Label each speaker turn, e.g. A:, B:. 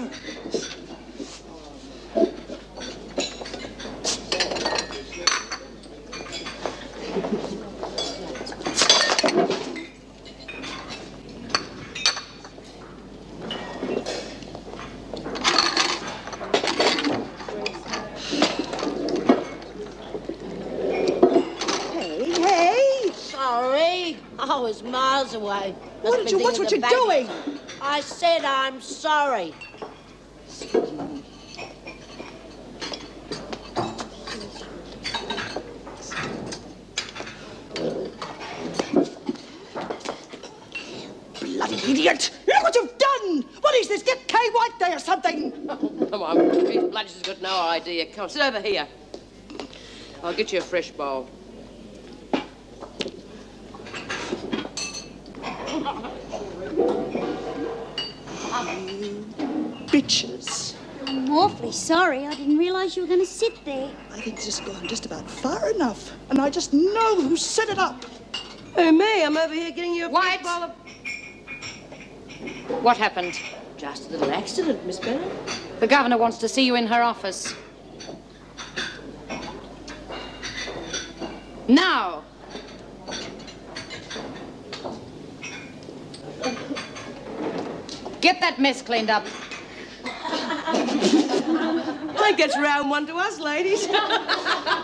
A: sorry.
B: I was miles away.
A: What's what you're doing?
B: I said I'm sorry.
A: Bloody idiot! Look what you've done! What is this? Get Kay White there or something!
C: Come on, Miss Blanche has got no idea. Come on, sit over here. I'll get you a fresh bowl.
A: Bitches.
D: I'm awfully sorry. I didn't realise you were going to sit there.
A: I think it's just gone just about far enough. And I just know who set it up.
C: Oh, me, I'm over here getting you a
E: White.
C: fresh bowl of...
E: What happened?
C: Just a little accident, Miss Bennett.
E: The governor wants to see you in her office. Now. Get that mess cleaned up.
C: I think that's round one to us, ladies.